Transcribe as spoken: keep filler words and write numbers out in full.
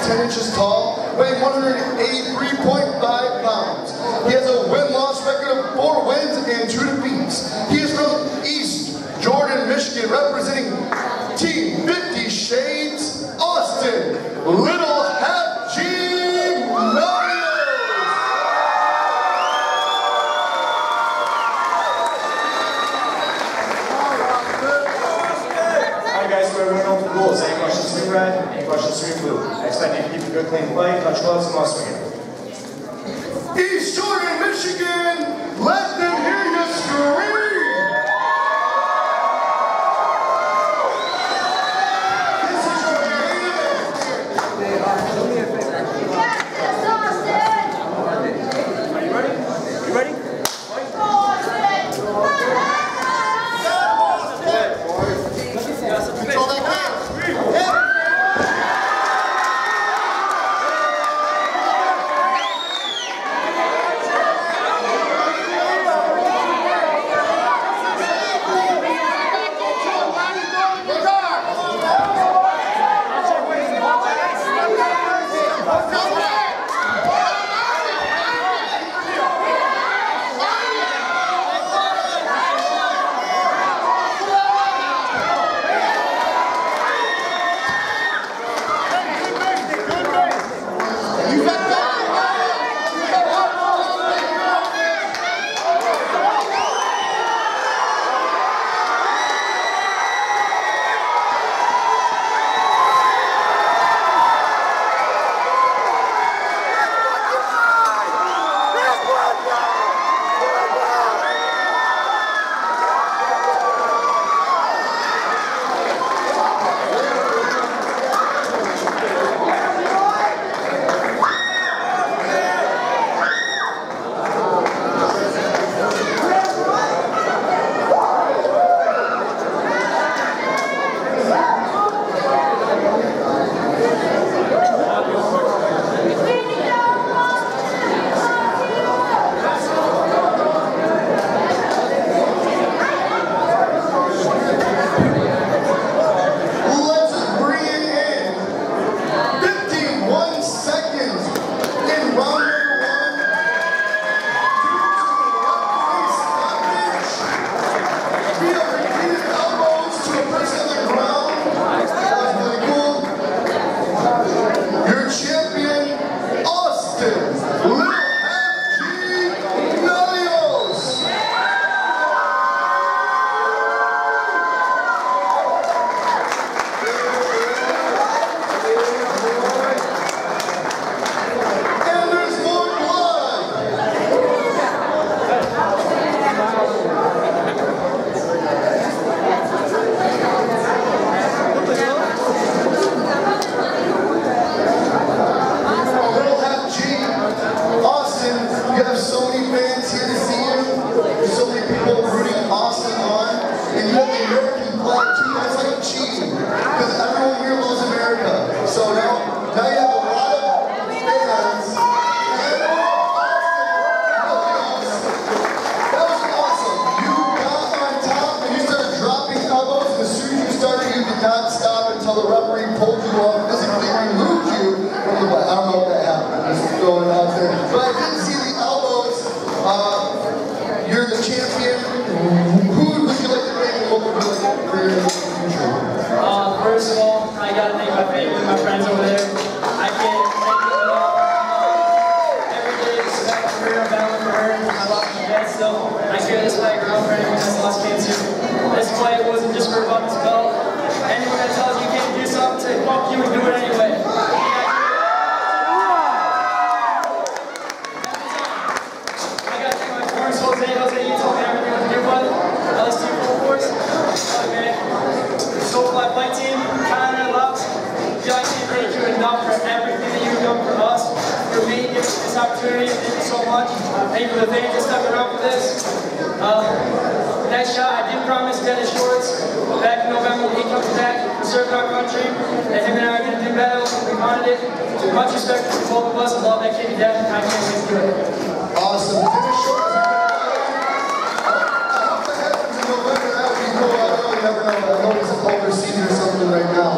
ten inches tall, weighing one hundred eighty-three point five pounds. He has a win-loss record of four wins and two defeats. He is from East Jordan, Michigan, representing Team Fifty Shades, Austen Little Hat G. Rules. Any questions to be red? Any questions to be blue? I expect you to keep a good clean play, touch gloves, and must swing it. East Jordan, Michigan, let them hear you scream! This is your main event. Yes, Austin! Are you ready? You ready? Control that hand. Much respect to both of us. I love that kid to death. I can't wait to do it. Awesome. Tennis shorts. I hope that happens in November. That would be cool. I don't never know. I know he's a older senior or something right now.